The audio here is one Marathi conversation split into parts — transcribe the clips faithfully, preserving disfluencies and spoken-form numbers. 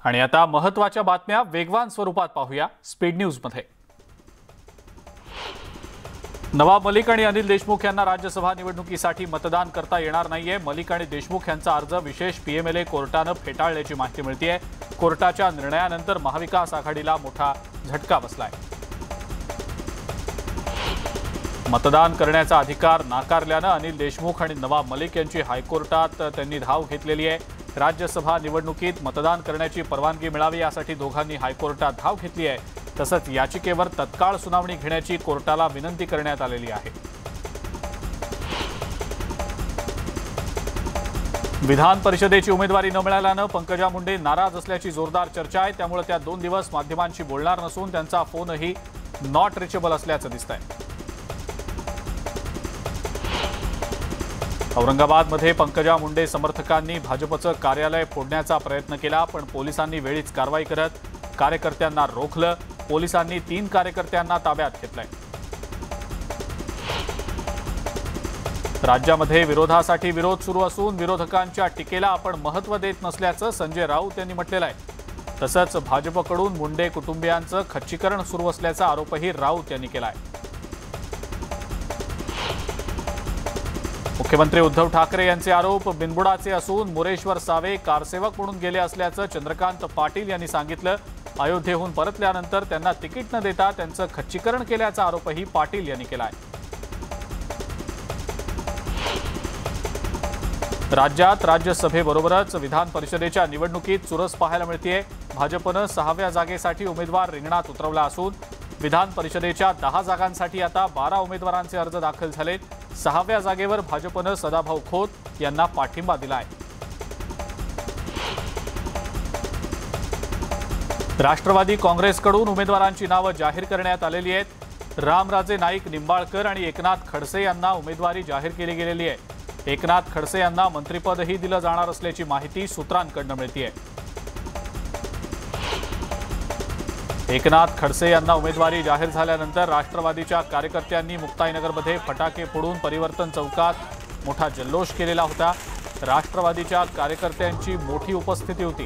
आणि आता महत्त्वाच्या बातम्या वेगवान स्वरूपात पाहूया स्पीड न्यूज मध्ये। नवाब मलिक आणि अनिल देशमुख यांना राज्यसभा निवडणुकीसाठी मतदान करता येणार नाहीये। मलिक आणि देशमुख यांचा अर्ज विशेष पीएमएलए कोर्टाने फेटाळल्याची माहिती मिळतेय। कोर्टाच्या निर्णयानंतर महाविकास आघाडीला मोठा झटका बसलाय। मतदान करण्याचा अधिकार नाकारल्याने अनिल देशमुख आणि नवाब मलिक यांची हायकोर्टात त्यांनी धाव घेतलेली आहे। राज्यसभा निवडणुकीत मतदान करण्याची परवानगी मिळावी यासाठी दोघांनी हायकोर्टात धाव घेतली आहे। तसंच याचिकेवर तत्काळ सुनावणी घेण्याची कोर्टाला विनंती करण्यात आलेली आहे। विधान परिषदेची उमेदवारी न मिळाल्याने पंकजा मुंडे नाराज असल्याची जोरदार चर्चा आहे। त्यामुळे त्या दोन दिवस माध्यमांशी बोलणार नसून त्यांचा फोनही नॉट रिचेबल असल्याचं दिसतंय। औरंगाबादमध्ये पंकजा मुंडे समर्थकांनी भाजपचं कार्यालय फोडण्याचा प्रयत्न केला, पण पोलिसांनी वेळीच कारवाई करत कार्यकर्त्यांना रोखलं। पोलिसांनी तीन कार्यकर्त्यांना ताब्यात घेतलंय। राज्यामध्ये विरोधासाठी विरोध सुरू असून विरोधकांच्या टीकेला आपण महत्त्व देत नसल्याचं संजय राऊत यांनी म्हटलेलं आहे। तसंच भाजपकडून मुंडे कुटुंबियांचं खच्चीकरण सुरू असल्याचा आरोपही राऊत यांनी केलाय। मुख्यमंत्री उद्धव ठाकरे यांचे आरोप बिनबुडाचे असून मुरेश्वर सावे कारसेवक म्हणून गेले असल्याचं चंद्रकांत पाटील यांनी सांगितलं। अयोध्येहून परतल्यानंतर त्यांना तिकीट न देता त्यांचं खच्चीकरण केल्याचा आरोपही पाटील यांनी केलाय। राज्यात राज्यसभेबरोबरच विधान परिषदेच्या निवडणुकीत चुरस पाहायला मिळतेय। भाजपनं सहाव्या जागेसाठी उमेदवार रिंगणात उतरवला असून विधान परिषदेच्या दहा जागांसाठी आता बारा उमेदवारांचे अर्ज दाखल झालेत। सहाव्या जागेवर भाजपनं सदाभाऊ खोत यांना पाठिंबा दिलाय। राष्ट्रवादी काँग्रेसकडून उमेदवारांची नावं जाहीर करण्यात आलेली आहेत। रामराजे नाईक निंबाळकर आणि एकनाथ खडसे यांना उमेदवारी जाहीर केली गेलेली आहे। एकनाथ खडसे यांना मंत्रिपदही दिलं जाणार असल्याची माहिती सूत्रांकडून मिळतेय। एकनाथ खडसे यांना उमेदवारी जाहीर झाल्यानंतर राष्ट्रवादीच्या कार्यकर्त्यांनी मुक्ताईनगरमध्ये फटाके फोडून परिवर्तन चौकात मोठा जल्लोष केलेला होता। राष्ट्रवादीच्या कार्यकर्त्यांची मोठी उपस्थिती होती।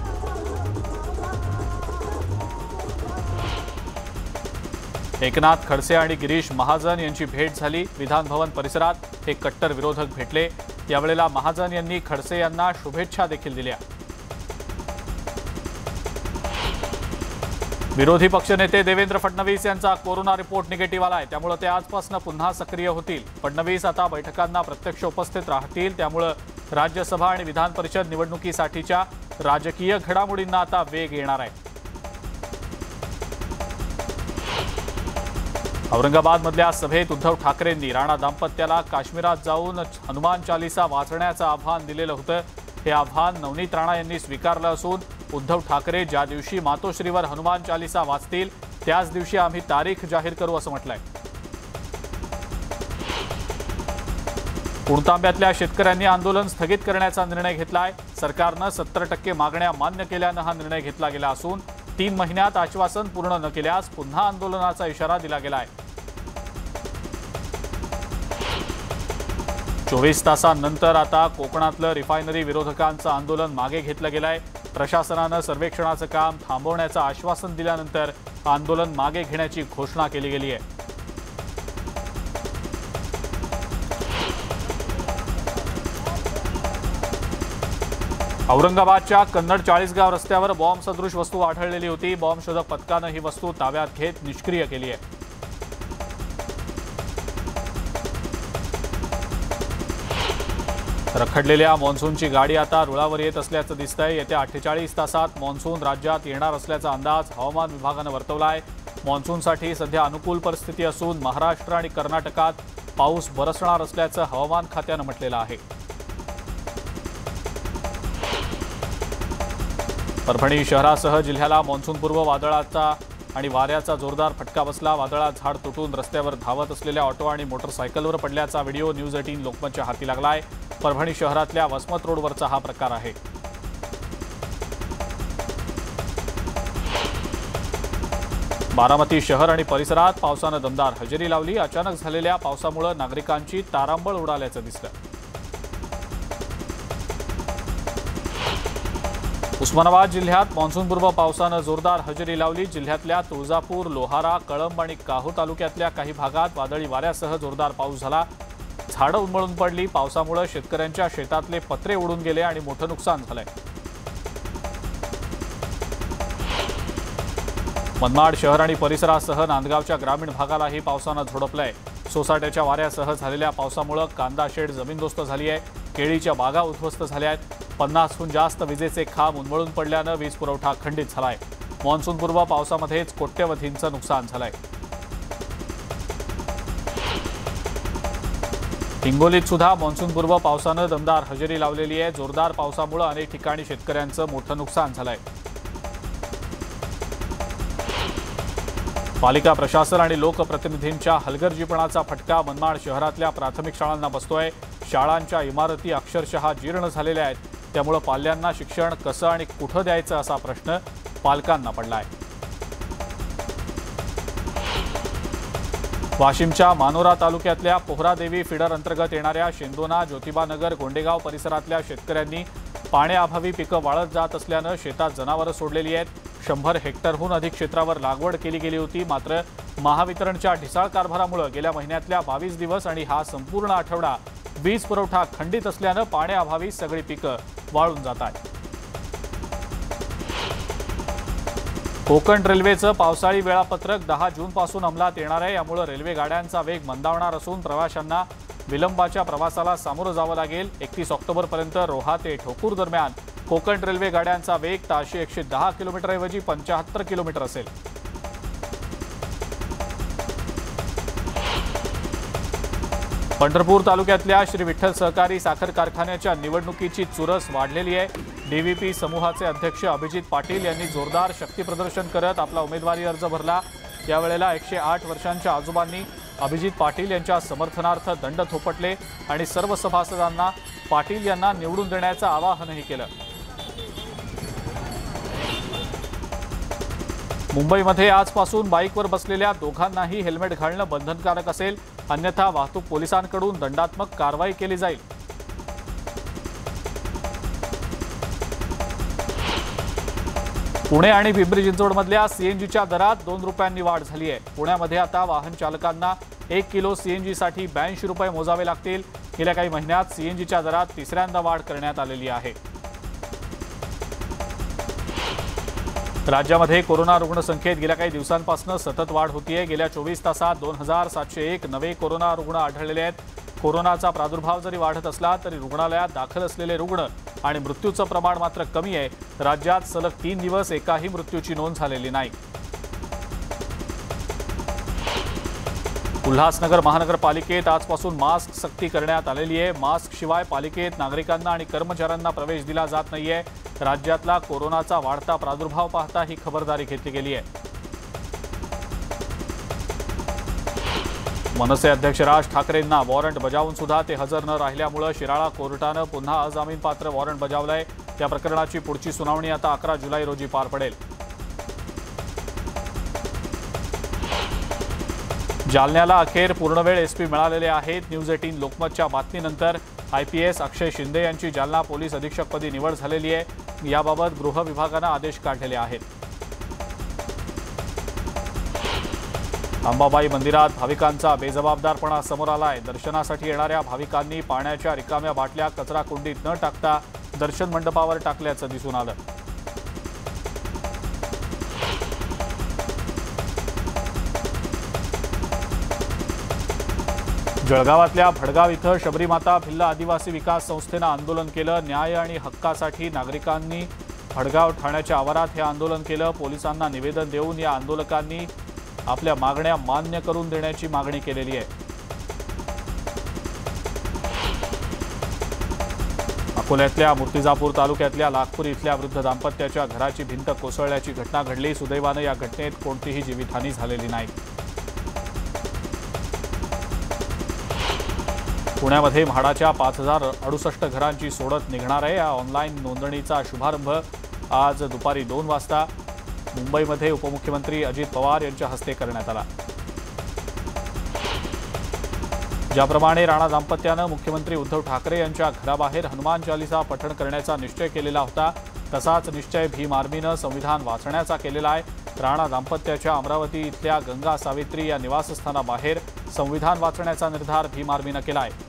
एकनाथ खडसे आणि गिरीश महाजन यांची भेट झाली। विधान भवन परिसरात हे कट्टर विरोधक भेटले। यावेळेला महाजन यांनी खडसे यांना शुभेच्छा देखील दिल्या। विरोधी पक्षनेते देवेंद्र फडणवीस यांचा कोरोना रिपोर्ट निगेटिव्ह आलाय, त्यामुळे ते आजपासून पुन्हा सक्रिय होतील। फडणवीस आता बैठकांना प्रत्यक्ष उपस्थित राहतील, त्यामुळे राज्यसभा आणि विधान परिषद निवडणुकीसाठीच्या राजकीय घडामोडींना आता वेग येणार आहे। औरंगाबादमधल्या सभेत उद्धव ठाकरेंनी राणा दाम्पत्याला काश्मीरात जाऊन हनुमान चालीसा वाचण्याचं आव्हान दिलेलं होतं। हे आव्हान नवनीत राणा यांनी स्वीकारलं असून उद्धव ठाकरे ज्या दिवशी मातोश्रीवर हनुमान चालीसा वाचतील त्याच दिवशी आम्ही तारीख जाहीर करू असं म्हटलंय। पुणतांब्यातल्या शेतकऱ्यांनी आंदोलन स्थगित करण्याचा निर्णय घेतलाय। सरकारनं सत्तर टक्के मागण्या मान्य केल्यानं हा निर्णय घेतला गेला असून तीन महिन्यात आश्वासन पूर्ण न केल्यास पुन्हा आंदोलनाचा इशारा दिला गेलाय। चोवीस तासांनंतर आता कोकणातलं रिफायनरी विरोधकांचं आंदोलन मागे घेतलं गेलंय। प्रशासनानं सर्वेक्षणाचं काम थांबवण्याचं आश्वासन दिल्यानंतर आंदोलन मागे घेण्याची घोषणा केली गेली आहे। औरंगाबादच्या कन्नड चाळीसगाव रस्त्यावर बॉम्ब सदृश वस्तू आढळलेली होती। बॉम्ब शोधक पथकानं ही वस्तू ताब्यात घेत निष्क्रिय केली आहे। रखडलेल्या मान्सूनची गाडी आता रुळावर येत असल्याचं दिसतंय। येत्या अठ्ठेचाळीस तासात मान्सून राज्यात येणार असल्याचा अंदाज हवामान विभागानं वर्तवलाय। मान्सूनसाठी सध्या अनुकूल परिस्थिती असून महाराष्ट्र आणि कर्नाटकात पाऊस बरसणार असल्याचं हवामान खात्यानं म्हटलेलं आहे। परभणी शहरासह जिल्ह्याला मान्सूनपूर्व वादळाचा आणि वाऱ्याचा जोरदार फटका बसला। वादळात झाड तुटून रस्त्यावर धावत असलेल्या ऑटो आणि मोटरसायकलवर पडल्याचा व्हिडिओ न्यूज अठरा लोकमतच्या हाती लागलाय। परभणी शहरातल्या वसमत रोडवरचा हा प्रकार आहे। बारामती शहर आणि परिसरात पावसानं दमदार हजेरी लावली। अचानक झालेल्या पावसामुळे नागरिकांची तारांबळ उडाल्याचं दिसलं। उस्मानाबाद जिल्ह्यात मान्सूनपूर्व पावसानं जोरदार हजेरी लावली। जिल्ह्यातल्या तुळजापूर, लोहारा, कळंब आणि काहू तालुक्यातल्या काही भागात वादळी वाऱ्यासह जोरदार पाऊस झाला। झाडं उन्मळून पडली। पावसामुळे शेतकऱ्यांच्या शेतातले पत्रे उडून गेले आणि मोठं नुकसान झालंय। मनमाड शहर आणि परिसरासह नांदगावच्या ग्रामीण भागालाही पावसानं झोडपलंय। सोसाट्याच्या वाऱ्यासह झालेल्या पावसामुळे कांदा शेड जमीनदोस्त झाली आहे। केळीच्या बागा उद्ध्वस्त झाल्या आहेत। पन्नासहून जास्त विजेचे खांब उन्मळून पडल्यानं वीज पुरवठा खंडित झालाय। मान्सूनपूर्व पावसामध्येच कोट्यवधींचं नुकसान झालंय। हिंगोलीत सुद्धा मान्सूनपूर्व पावसानं दमदार हजेरी लावलेली आहे। जोरदार पावसामुळे अनेक ठिकाणी शेतकऱ्यांचं मोठं नुकसान झालंय। पालिका प्रशासन आणि लोकप्रतिनिधींच्या हलगर्जीपणाचा फटका मनमाड शहरातल्या प्राथमिक शाळांना बसतोय। शाळांच्या इमारती अक्षरशः जीर्ण झालेल्या आहेत। त्यामुळे पाल्यांना शिक्षण कसं आणि कुठं द्यायचं असा प्रश्न पालकांना पडलाय। वाशिमच्या मानोरा तालुक्यातल्या पोहरादेवी फिडर अंतर्गत येणाऱ्या शेंदोना, ज्योतिबानगर, गोंडेगाव परिसरातल्या शेतकऱ्यांनी पाण्याअभावी पिकं वाळत जात असल्यानं शेतात जनावरं सोडलेली आहेत। शंभर हेक्टरहून अधिक क्षेत्रावर लागवड केली गेली होती। मात्र महावितरणच्या ढिसाळ कारभारामुळे गेल्या महिन्यातल्या बावीस दिवस आणि हा संपूर्ण आठवडा वीज पुरवठा खंडित असल्यानं पाण्याअभावी सगळी पिकं वाळून जात आहेत। कोकण रेल्वेचं पावसाळी वेळापत्रक दहा जून पासून अंमलात येणार आहे। यामुळे रेल्वे गाड्यांचा वेग मंदावणार असून प्रवाशांना विलंबाच्या प्रवासाला सामोरं जावं लागेल। एकतीस ऑक्टोबर पर्यंत रोहा ते ठोकूर दरम्यान कोकण रेल्वे गाड्यांचा वेग ताशी एकशे दहा किलोमीटर ऐवजी पंच्याहत्तर किलोमीटर असेल। पंढरपूर तालुक्यातल्या श्री विठ्ठल सहकारी साखर कारखान्याच्या निवडणुकीची चुरस वाढलेली आहे। डीव्हीपी समूहाचे अध्यक्ष अभिजित पाटील यांनी जोरदार शक्तीप्रदर्शन करत आपला उमेदवारी अर्ज भरला। यावेळेला एकशे आठ वर्षांच्या आजोबांनी अभिजित पाटील यांच्या समर्थनार्थ दंड थोपटले आणि सर्व सभासदांना पाटील यांना निवडून देण्याचं आवाहनही केलं। मुंबईमध्ये आजपासून बाईकवर बसलेल्या दोघांनाही हेल्मेट घालणं बंधनकारक असेल, अन्यथा वाहतूक पोलिसांकडून दंडात्मक कारवाई केली जाईल। पुणे आणि पिंपरी चिंचवडमधल्या सीएनजीच्या दरात दोन रुपयांनी वाढ झाली आहे। पुण्यामध्ये आता वाहन चालकांना एक किलो सीएनजीसाठी ब्याऐंशी रुपये मोजावे लागतील। गेल्या काही महिन्यात सीएनजीच्या दरात तिसऱ्यांदा वाढ करण्यात आलेली आहे। राज्यामध्ये कोरोना रुग्णसंख्येत गेल्या काही दिवसांपासून सतत वाढ होतीये। गेल्या चोवीस तासात दोन हजार सातशे एक नवे कोरोना रुग्ण आढळलेले आहेत। कोरोनाचा प्रादुर्भाव जरी वाढत असला तरी रुग्णालयात दाखल असलेले रुग्ण आणि मृत्यूचं प्रमाण मात्र कमी आहे। राज्यात सलग तीन दिवस एकाही मृत्यूची नोंद झालेली नाही। उल्हासनगर महानगरपालिकेत आजपासून मास्क सक्ती करण्यात आलेली आहे। मास्क शिवाय पालिकेत नागरिकांना आणि कर्मचाऱ्यांना प्रवेश दिला जात नाहीये। राज्यातला कोरोनाचा वाढता प्रादुर्भाव पाहता ही खबरदारी घेतली गेली आहे। मनसे अध्यक्ष राज ठाकरेंना वॉरंट बजावून सुद्धा ते हजर न राहिल्यामुळे शिराळा कोर्टानं पुन्हा अजामीनपात्र वॉरंट बजावलंय। त्या प्रकरणाची पुढची सुनावणी आता अकरा जुलै रोजी पार पडेल। जालन्याला अखेर पूर्णवेळ एसपी मिळालेले आहेत। न्यूज अठरा लोकमतच्या बातमीनंतर आयपीएस अक्षय शिंदे यांची जालना पोलीस अधीक्षकपदी निवड झालेली आहे। याबाबत गृह विभागानं आदेश काढलेले आहेत। अंबाबाई मंदिरात भाविकांचा बेजबाबदारपणा समोर आलाय। दर्शनासाठी येणाऱ्या भाविकांनी पाण्याच्या रिकाम्या बाटल्या कचरा कुंडीत न टाकता दर्शन मंडपावर टाकल्याचं दिसून आलं। जळगावातल्या भडगाव इथं शबरीमाता भिल्ल आदिवासी विकास संस्थेनं आंदोलन केलं। न्याय आणि हक्कासाठी नागरिकांनी भडगाव ठाण्याच्या आवारात हे आंदोलन केलं। पोलिसांना निवेदन देऊन या आंदोलकांनी आपल्या मागण्या मान्य करून देण्याची मागणी केलेली आहे। अकोल्यातल्या मूर्तिजापूर तालुक्यातल्या लाखपूर इथल्या वृद्ध दाम्पत्याच्या घराची भिंत कोसळल्याची घटना घडली। सुदैवानं या घटनेत कोणतीही जीवितहानी झालेली नाही। पुण्यामध्ये म्हाडाच्या पाच हजार अडुसष्ट घरांची सोडत निघणार आहे। या ऑनलाईन नोंदणीचा शुभारंभ आज दुपारी दोन वाजता मुंबईमध्ये उपमुख्यमंत्री अजित पवार यांच्या हस्ते करण्यात आला। ज्याप्रमाणे राणा दाम्पत्यानं मुख्यमंत्री उद्धव ठाकरे यांच्या घराबाहेर हनुमान चालीसा पठण करण्याचा निश्चय केलेला होता, तसाच निश्चय भीम आर्मीनं संविधान वाचण्याचा केलेला आहे। राणा दाम्पत्याच्या अमरावती इथल्या गंगा सावित्री या निवासस्थानाबाहेर संविधान वाचण्याचा निर्धार भीम आर्मीनं केला आहे।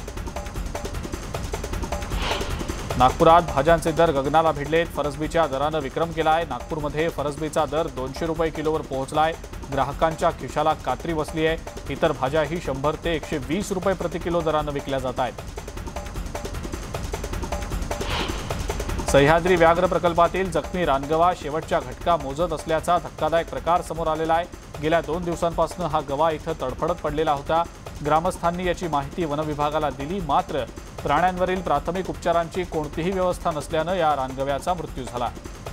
नागपुरात भाज्यांचे दर गगनाला भिडलेत। फरसबीच्या दरानं विक्रम केला आहे। नागपूरमध्ये फरसबीचा दर दोनशे रुपये किलोवर पोहोचलाय। ग्राहकांच्या खिशाला कात्री बसली आहे। इतर भाज्याही शंभर ते एकशे वीस रुपये प्रति किलो दरानं विकल्या जात आहेत। सह्याद्री व्याघ्र प्रकल्पातील जखमी रानगवा शेवटच्या घटका मोजत असल्याचा धक्कादायक प्रकार समोर आलेला आहे। गेल्या दोन दिवसांपासून हा गवा इथं तडफडत पडलेला होता। ग्रामस्थांनी याची माहिती वनविभागाला दिली, मात्र प्राण्यांवरील प्राथमिक उपचारांची कोणतीही व्यवस्था नसल्यानं या रानगव्याचा मृत्यू झाला।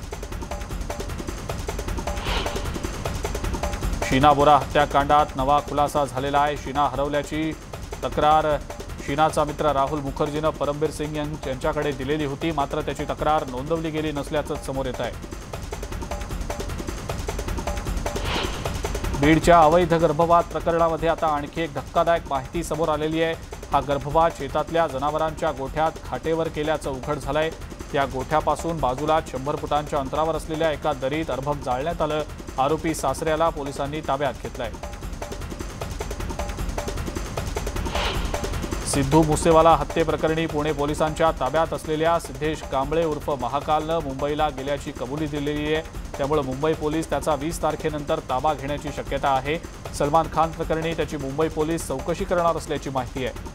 शीना बोरा हत्याकांडात नवा खुलासा झालेला आहे। शीना हरवल्याची तक्रार शीनाचा मित्र राहुल मुखर्जीनं परमबीर सिंग यांच्याकडे दिलेली होती, मात्र त्याची तक्रार नोंदवली गेली नसल्याचं समोर येत आहे। बीडच्या अवैध गर्भपात प्रकरणामध्ये आता आणखी एक धक्कादायक माहिती समोर आलेली आहे। हा गर्भपात शेतातल्या जनावरांच्या गोठ्यात खाटेवर केल्याचं उघड झालंय। त्या गोठ्यापासून बाजूला शंभर फुटांच्या अंतरावर असलेल्या एका दरीत अर्भक जाळण्यात आलं। आरोपी सासऱ्याला पोलिसांनी ताब्यात घेतलंय। सिद्धू मुसेवाला हत्येप्रकरणी पुणे पोलिसांच्या ताब्यात असलेल्या सिद्धेश कांबळे उर्फ महाकालनं मुंबईला गेल्याची कबुली दिलेली आहे। त्यामुळे मुंबई पोलीस त्याचा वीस तारखेनंतर ताबा घेण्याची शक्यता आहे। सलमान खान प्रकरणी त्याची मुंबई पोलीस चौकशी करणार असल्याची माहिती आहे।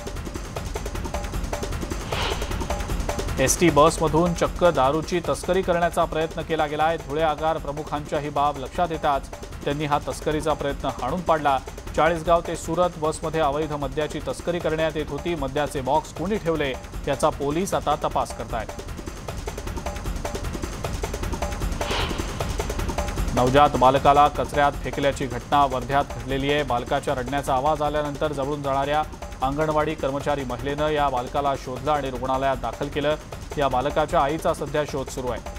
एसटी बसमधून चक्क दारूची तस्करी करण्याचा प्रयत्न केला गेलाय। धुळे आगार प्रमुखांच्या ही बाब लक्षात येताच त्यांनी हा तस्करीचा प्रयत्न हाणून पाडला। चाळीसगाव ते सुरत बसमध्ये अवैध मद्याची तस्करी करण्यात येत होती। मद्याचे बॉक्स कोणी ठेवले याचा पोलीस आता तपास करतायत। नवजात बालकाला कचऱ्यात फेकल्याची घटना वर्ध्यात घडलेली आहे। बालकाच्या रडण्याचा आवाज आल्यानंतर जवळून जाणाऱ्या अंगणवाडी कर्मचारी महिलेनं या बालकाला शोधलं आणि रुग्णालयात दाखल केलं। या बालकाच्या आईचा सध्या शोध सुरू आहे।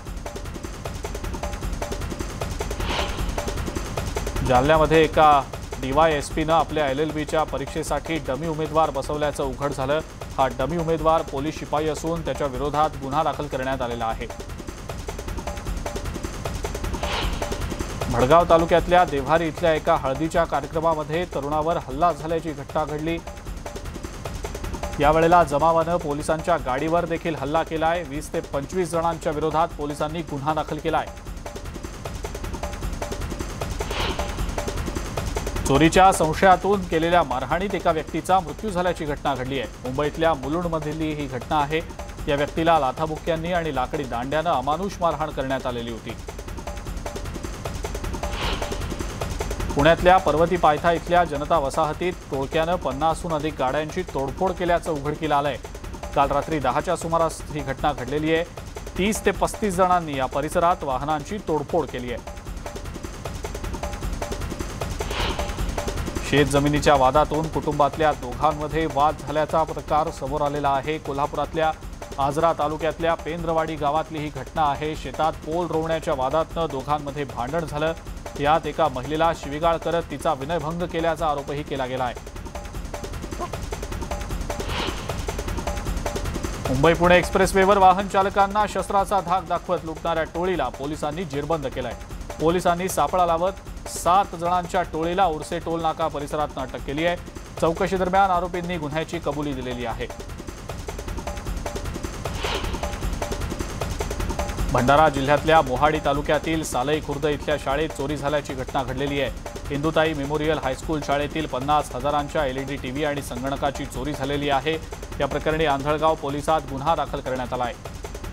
जालन्यामध्ये एका डीवायएसपीनं आपल्या एल एल बीच्या परीक्षेसाठी डमी उमेदवार बसवल्याचं उघड झालं। हा डमी उमेदवार पोलीस शिपाई असून त्याच्या विरोधात गुन्हा दाखल करण्यात आलेला आहे। भडगाव तालुक्यातल्या देव्हारी इथल्या एका हळदीच्या कार्यक्रमामध्ये तरुणावर हल्ला झाल्याची घटना घडली। यावेळेला जमावानं पोलिसांच्या गाडीवर देखील हल्ला केलाय। वीस ते पंचवीस जणांच्या विरोधात पोलिसांनी गुन्हा दाखल केलाय। चोरीच्या संशयातून केलेल्या मारहाणीत एका व्यक्तीचा मृत्यू झाल्याची घटना घडली आहे। मुंबईतल्या मुलुंडमधली ही घटना आहे। या व्यक्तीला लाथाबुक्क्यांनी आणि लाकडी दांड्यानं अमानुष मारहाण करण्यात आलेली होती। पुण्यातल्या पर्वती पायथा इथल्या जनता वसाहतीत टोळक्यानं पन्नासहून अधिक गाड्यांची तोडफोड केल्याचं उघडकीला आलंय। काल रात्री दहाच्या सुमारास ही घटना घडलेली आहे। तीस ते पस्तीस जणांनी या परिसरात वाहनांची तोडफोड केली आहे। शेत जमिनीच्या वादातून कुटुंबातल्या दोघांमध्ये वाद झाल्याचा प्रकार समोर आलेला आहे। कोल्हापुरातल्या आजरा तालुक्यातल्या पेंद्रवाडी गावातली ही घटना आहे। शेतात पोल रोवण्याच्या वादातनं दोघांमध्ये भांडण झालं। यात एका महिलेला शिवीगाळ करत तिचा विनयभंग केल्याचा आरोपही केला गेला आहे। मुंबई पुणे एक्सप्रेसवेवर वाहन चालकांना शस्त्राचा धाक दाखवत लुटणाऱ्या टोळीला पोलिसांनी जेरबंद केलाय। पोलिसांनी सापळा लावत सात जणांच्या टोळीला उर्से टोल नाका परिसरात अटक केली आहे। चौकशी दरम्यान आरोपींनी गुन्ह्याची कबुली दिलेली आहे। भंडारा जिल्ह्यातल्या मोहाडी तालुक्यातील सालई खुर्द इथल्या शाळेत चोरी झाल्याची घटना घडलेली आहे। इंदुताई मेमोरियल हायस्कूल शाळेतील पन्नास हजारांच्या एलईडी टीव्ही आणि संगणकाची चोरी झालेली आहे। या प्रकरणी आंधळगाव पोलिसात गुन्हा दाखल करण्यात आला आहे।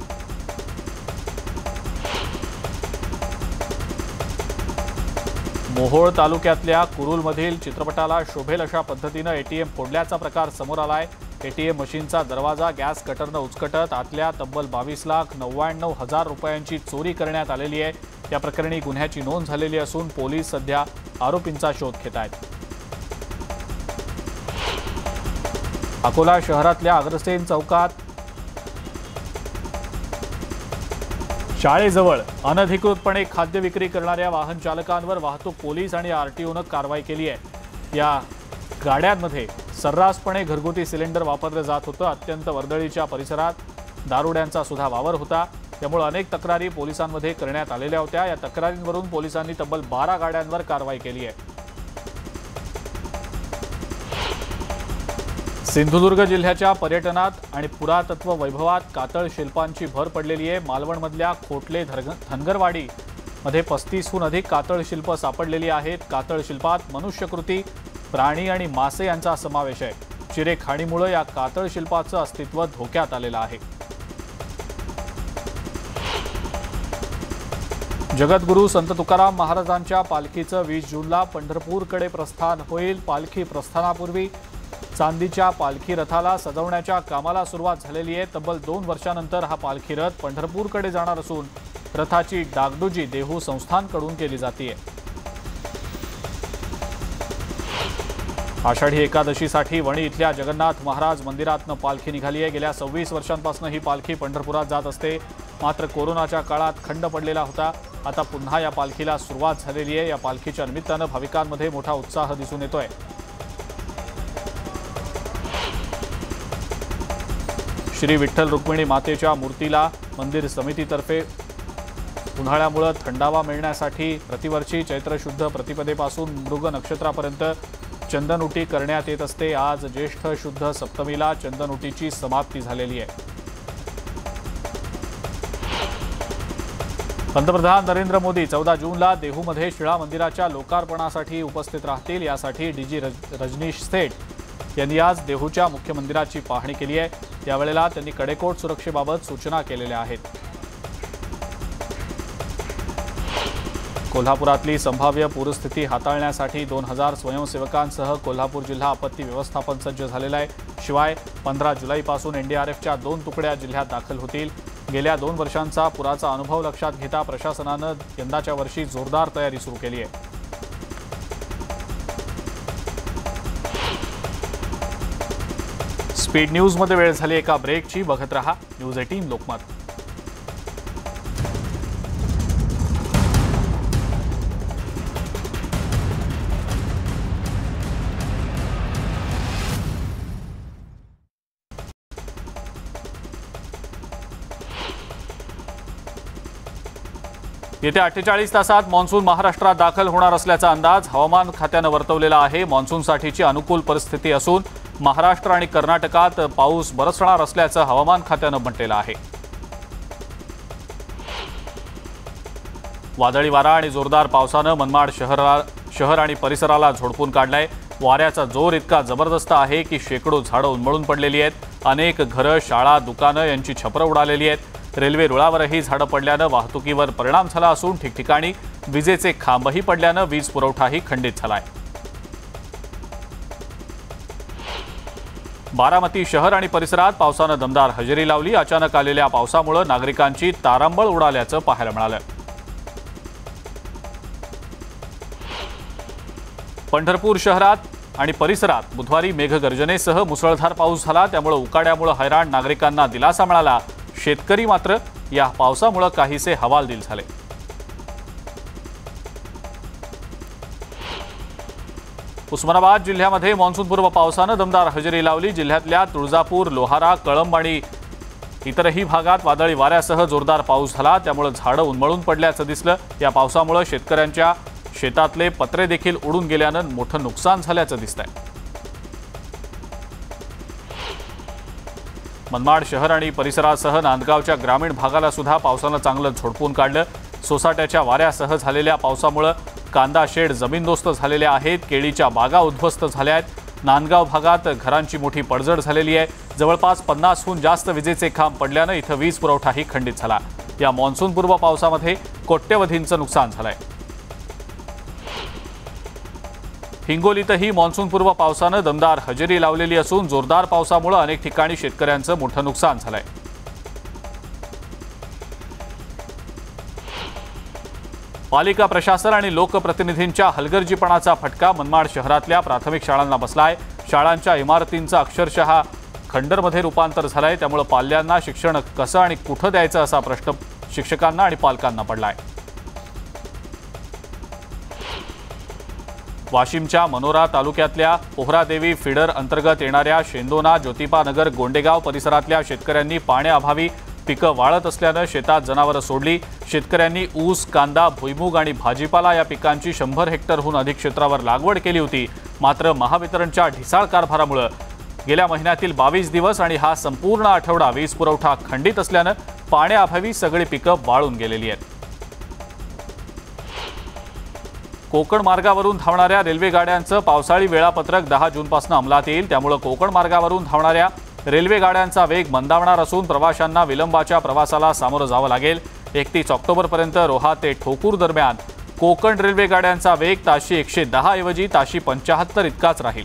मोहोळ तालुक्यातल्या कुरुलमधील चित्रपटाला शोभेल अशा पद्धतीनं एटीएम फोडल्याचा प्रकार समोर आलाय। एटीएम मशीनचा दरवाजा गॅस कटरनं उचकटत आतल्या तब्बल बावीस लाख नव्याण्णव हजार रुपयांची चोरी करण्यात आलेली आहे। या प्रकरणी गुन्ह्याची नोंद झालेली असून पोलीस सध्या आरोपींचा शोध घेत आहेत। अकोला शहरातल्या अग्रसेन चौकात शाळेजवळ अनधिकृतपणे खाद्य विक्री करणाऱ्या वाहन चालकांवर वाहतूक पोलीस आणि आरटीओनं कारवाई केली आहे। या गाड्यांमध्ये सर्रासपणे घरगुती सिलेंडर वापरलं जात होतं। अत्यंत वर्दळीच्या परिसरात दारुड्यांचा सुद्धा वावर होता। त्यामुळे अनेक तक्रारी पोलिसांमध्ये करण्यात आलेल्या होत्या। या तक्रारींवरून पोलिसांनी तब्बल बारा गाड्यांवर कारवाई केली आहे। सिंधुदुर्ग जिल्ह्याच्या पर्यटनात आणि पुरातत्व वैभवात कातळ शिल्पांची भर पडलेली आहे। मालवणमधल्या खोटले धनगरवाडी मध्ये पस्तीसहून अधिक कातळ शिल्प सापडलेली आहेत। कातळ शिल्पात मनुष्यकृती, प्राणी आणि मासे यांचा समावेश आहे। चिरेखाणीमुळे या कातळ शिल्पाचं अस्तित्व धोक्यात आलेलं आहे। जगद्गुरू संत तुकाराम महाराजांच्या पालखीचं वीस जूनला पंढरपूरकडे प्रस्थान होईल। पालखी प्रस्थानापूर्वी चांदीच्या पालखी रथाला सजवण्याच्या कामाला सुरुवात झालेली आहे। तब्बल दोन वर्षांनंतर हा पालखी रथ पंढरपूरकडे जाणार असून रथाची डागडुजी देहू संस्थानकडून केली जाते। आषाढी एकादशीसाठी वणी इथल्या जगन्नाथ महाराज मंदिरातनं पालखी निघाली आहे। गेल्या सव्वीस वर्षांपासून ही पालखी पंढरपुरात जात असते। मात्र कोरोनाच्या काळात खंड पडलेला होता। आता पुन्हा या पालखीला सुरुवात झालेली आहे। या पालखीच्या निमित्तानं भाविकांमध्ये मोठा उत्साह दिसून येतोय। श्री विठ्ठल रुक्मिणी मातेच्या मूर्तीला मंदिर समितीतर्फे उन्हाळ्यामुळे थंडावा मिळण्यासाठी प्रतिवर्षी चैत्र शुद्ध प्रतिपदेपासून मृग नक्षत्रापर्यंत चंदनउटी करण्यात येत असते। आज ज्येष्ठ शुद्ध सप्तमीला चंदनउटीची समाप्ती झालेली आहे। पंतप्रधान नरेंद्र मोदी चौदा जूनला देहूमध्ये शिळा मंदिराच्या लोकार्पणासाठी उपस्थित राहतील। यासाठी डीजी रजनीश सेठ यांनी आज देहूच्या मुख्य मंदिराची पाहणी केली आहे। त्यावेळेला त्यांनी कडेकोट सुरक्षेबाबत सूचना केलेल्या आहेत। कोल्हापुरातली संभाव्य पूरस्थिती हाताळण्यासाठी दोन हजार स्वयंसेवकांसह कोल्हापूर जिल्हा आपत्ती व्यवस्थापन सज्ज झालेला आहे। शिवाय पंधरा जुलैपासून एनडीआरएफच्या दोन तुकड्या जिल्ह्यात दाखल होतील। गेल्या दोन वर्षांचा पुराचा अनुभव लक्षात घेता प्रशासनानं यंदाच्या वर्षी जोरदार तयारी सुरू केली आहे। स्पीड न्यूज मध्ये वेळ झाली एका ब्रेकची। बघत रहा न्यूज अठरा लोकमत। येत्या अठ्ठेचाळीस तासात मान्सून महाराष्ट्रात दाखल होणार असल्याचा अंदाज हवामान खात्यानं वर्तवलेला आहे। मान्सूनसाठीची अनुकूल परिस्थिती असून महाराष्ट्र आणि कर्नाटकात पाऊस बरसणार असल्याचं हवामान खात्यानं म्हटलेलं आहे। वादळी वारा आणि जोरदार पावसानं मनमाड शहरा शहर आणि परिसराला झोडपून काढलाय। वाऱ्याचा जोर इतका जबरदस्त आहे की शेकडो झाडं उन्मळून पडलेली आहेत। अनेक घरं, शाळा, दुकानं यांची छपरं उडालेली आहेत। रेल्वे रुळावरही झाडं पडल्यानं वाहतुकीवर परिणाम झाला असून ठिकठिकाणी विजेचे खांबही पडल्यानं वीज पुरवठाही खंडित झालाय। बारामती शहर आणि परिसरात पावसानं दमदार हजेरी लावली। अचानक आलेल्या पावसामुळे नागरिकांची तारांबळ उडाल्याचं पाहायला मिळालं। पंढरपूर शहरात आणि परिसरात बुधवारी मेघगर्जनेसह मुसळधार पाऊस झाला। त्यामुळे उकाड्यामुळे हैराण नागरिकांना दिलासा मिळाला। शेतकरी मात्र या पावसामुळे काहीसे हवालदिल झाले। उस्मानाबाद जिल्ह्यामध्ये मान्सूनपूर्व पावसानं दमदार हजेरी लावली। जिल्ह्यातल्या तुळजापूर, लोहारा, कळंब आणि इतरही भागात वादळी वाऱ्यासह जोरदार पाऊस झाला। त्यामुळे झाडं उन्मळून पडल्याचं दिसलं। या पावसामुळे शेतकऱ्यांच्या शेतातले पत्रे देखील उडून गेल्यानं मोठं नुकसान झाल्याचं दिसतंय। मनमाड शहर आणि परिसरासह नांदगावच्या ग्रामीण भागाला सुद्धा पावसानं चांगलं झोडपून काढलं। सोसाट्याच्या वाऱ्यासह झालेल्या पावसामुळे कांदा शेड जमीनदोस्त झालेले आहेत। केळीच्या बागा उद्ध्वस्त झाल्या आहेत। नांदगाव भागात घरांची मोठी पडझड झालेली आहे। जवळपास पन्नासहून जास्त विजेचे खांब पडल्यानं इथं वीज पुरवठाही खंडित झाला। या मान्सूनपूर्व पावसामध्ये कोट्यवधींचं नुकसान झालंय। हिंगोलीतही मान्सूनपूर्व पावसानं दमदार हजेरी लावलेली असून जोरदार पावसामुळे अनेक ठिकाणी शेतकऱ्यांचं मोठं नुकसान झालंय। पालिका प्रशासन आणि लोकप्रतिनिधींच्या हलगर्जीपणाचा फटका मनमाड शहरातल्या प्राथमिक शाळांना बसलाय। शाळांच्या इमारतींचं अक्षरशः खंडरमध्ये रूपांतर झालंय। त्यामुळे पाल्यांना शिक्षण कसं आणि कुठं द्यायचं असा प्रश्न शिक्षकांना आणि पालकांना पडलाय। वाशिमच्या मनोरा तालुक्यातल्या पोहरादेवी फिडर अंतर्गत येणाऱ्या शेंदोना ज्योतिपानगर गोंडेगाव परिसरातल्या शेतकऱ्यांनी पाण्याअभावी पिकं वाळत असल्यानं शेतात जनावरं सोडली। शेतकऱ्यांनी ऊस, कांदा, भुईमूग आणि भाजीपाला या पिकांची शंभर हेक्टरहून अधिक क्षेत्रावर लागवड केली होती। मात्र महावितरणच्या ढिसाळ कारभारामुळे गेल्या महिन्यातील बावीस दिवस आणि हा संपूर्ण आठवडा वीज पुरवठा खंडित असल्यानं पाण्याअभावी सगळी पिकं वाळून गेलेली आहेत। कोकण मार्गावरून धावणाऱ्या रेल्वे गाड्यांचं पावसाळी वेळापत्रक दहा जूनपासून अंमलात येईल। त्यामुळे कोकण मार्गावरून धावणाऱ्या रेल्वे गाड्यांचा वेग मंदावणार असून प्रवाशांना विलंबाच्या प्रवासाला सामोरं जावं लागेल। एकतीस ऑक्टोबरपर्यंत रोहा ते ठोकूर दरम्यान कोकण रेल्वे गाड्यांचा वेग ताशी एकशे दहा ऐवजी ताशी पंचाहत्तर इतकाच राहील।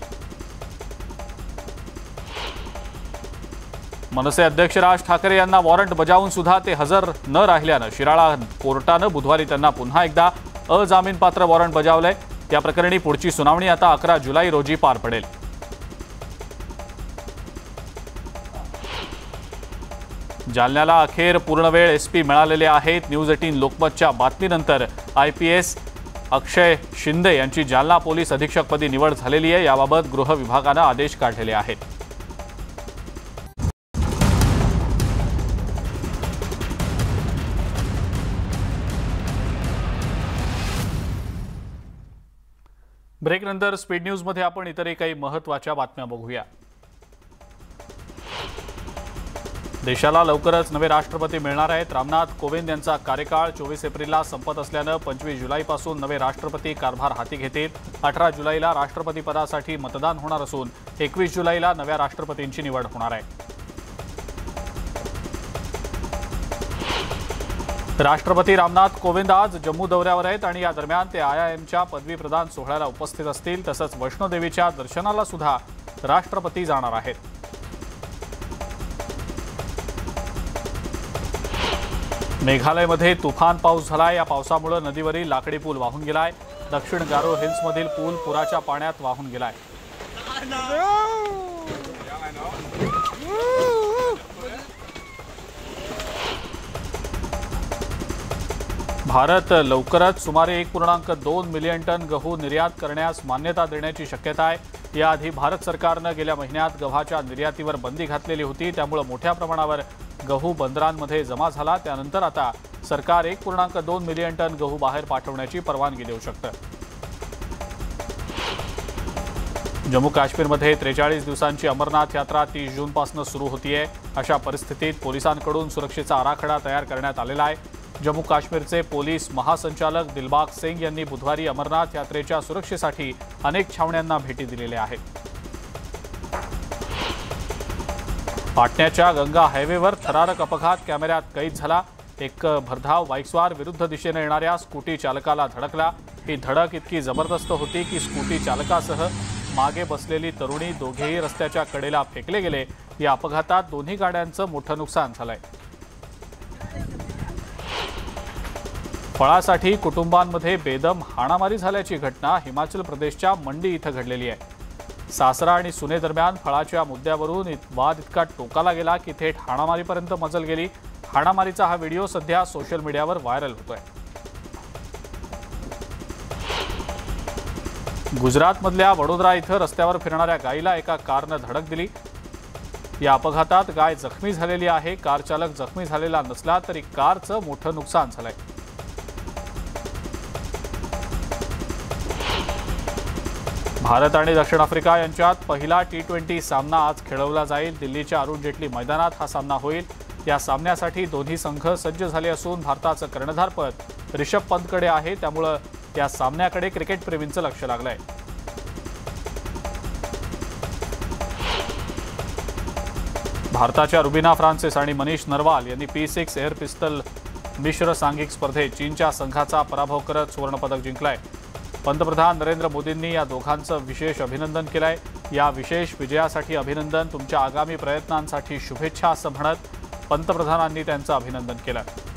मनसे अध्यक्ष राज ठाकरे यांना वॉरंट बजावून सुद्धा ते हजर न राहिल्यानं शिराळा कोर्टानं बुधवारी त्यांना पुन्हा एकदा अजामीनपात्र वॉरंट बजावलंय। त्या प्रकरणी पुढची सुनावणी आता अकरा जुलै रोजी पार पडेल। जालन्याला अखेर पूर्णवेळ एसपी मिळालेले आहेत। न्यूज अठरा लोकमतच्या बातमीनंतर आयपीएस अक्षय शिंदे यांची जालना पोलीस अधीक्षकपदी निवड झालेली आहे। याबाबत गृह विभागानं आदेश काढलेले आहेत। ब्रेकनंतर स्पीड न्यूजमध्ये आपण इतरही काही महत्त्वाच्या बातम्या बघूया। देशाला लवकरच नवे राष्ट्रपती मिळणार आहेत। रामनाथ कोविंद यांचा कार्यकाळ चोवीस एप्रिलला संपत असल्यानं पंचवीस जुलैपासून नवे राष्ट्रपती कारभार हाती घेतील। अठरा जुलैला राष्ट्रपती पदासाठी मतदान होणार असून एकवीस जुलैला नव्या राष्ट्रपतींची निवड होणार आहे। राष्ट्रपती रामनाथ कोविंद आज जम्मू दौऱ्यावर आहेत आणि या दरम्यान ते आय आय एमच्या पदवी प्रदान सोहळ्याला उपस्थित असतील। तसंच वैष्णोदेवीच्या दर्शनाला सुद्धा राष्ट्रपती जाणार आहेत। मेघालयमध्ये तुफान पाऊस झालाय। या पावसामुळे नदीवरील लाकडी पूल वाहून गेलाय। दक्षिण गारो हिल्समधील पूल पुराच्या पाण्यात वाहून गेलाय। भारत लवकरच सुमारे एक पूर्णांक दोन मिलियन टन गहू निर्यात करण्यास मान्यता देण्याची शक्यता आहे। याआधी भारत सरकारनं गेल्या महिन्यात गव्हाच्या निर्यातीवर बंदी घातलेली होती। त्यामुळे मोठ्या प्रमाणावर गहू बंदरांमध्ये जमा झाला। त्यानंतर आता सरकार एक पूर्णांक दोन मिलियन टन गहू बाहेर पाठवण्याची परवानगी देऊ शकतं। जम्मू काश्मीरमध्ये त्रेचाळीस दिवसांची अमरनाथ यात्रा तीस जूनपासून सुरू होतीये। अशा परिस्थितीत पोलिसांकडून सुरक्षेचा आराखडा तयार करण्यात आलेला आहे। जम्मू काश्मीरचे पोलीस महासंचालक दिलबाग सिंग यांनी बुधवारी अमरनाथ यात्रेच्या सुरक्षेसाठी अनेक छावण्यांना भेटी दिलेल्या आहेत। पाटण्याच्या गंगा हायवेवर थरारक अपघात कॅमेऱ्यात कैद झाला। एक भरधाव बाईकस्वार विरुद्ध दिशेने येणाऱ्या स्कूटी चालकाला धडकला। ही धडक इतकी जबरदस्त होती की स्कूटी चालकासह मागे बसलेली तरुणी दोघेही रस्त्याच्या कडेला फेकले गेले। या अपघातात दोन्ही गाड्यांचं मोठं नुकसान झालंय। फळासाठी कुटुंबांमध्ये बेदम हाणामारी झाल्याची घटना हिमाचल प्रदेशच्या मंडी इथं घडलेली आहे। सासरा आणि सुने दरम्यान फळाच्या मुद्द्यावरून वाद इतका टोकाला गेला की थेट हाणामारीपर्यंत मजल गेली। हाणामारीचा हा व्हिडिओ सध्या सोशल मीडियावर व्हायरल होतोय। गुजरातमधल्या वडोदरा इथं रस्त्यावर फिरणाऱ्या गायीला एका कारनं धडक दिली। या अपघातात गाय जखमी झालेली आहे। कार चालक जखमी झालेला नसला तरी कारचं मोठं नुकसान झालंय। भारत आणि दक्षिण आफ्रिका यांच्यात पहिला टी ट्वेंटी सामना आज खेळवला जाईल। दिल्लीच्या अरुण जेटली मैदानात हा सामना होईल। या सामन्यासाठी दोन्ही संघ सज्ज झाले असून भारताचं कर्णधारपद ऋषभ पंतकडे आहे। त्यामुळे या सामन्याकडे क्रिकेटप्रेमींचं लक्ष लागलंय। भारताच्या रुबिना फ्रान्सिस आणि मनीष नरवाल यांनी पी सिक्स एअर पिस्तल मिश्र सांघिक स्पर्धेत चीनच्या संघाचा पराभव करत सुवर्णपदक जिंकलाय। पंतप्रधान नरेंद्र मोदींनी या दोघांचं विशेष अभिनंदन केलंय। या विशेष विजयासाठी अभिनंदन, तुमच्या आगामी प्रयत्नांसाठी शुभेच्छा असं म्हणत पंतप्रधानांनी त्यांचं अभिनंदन केलं।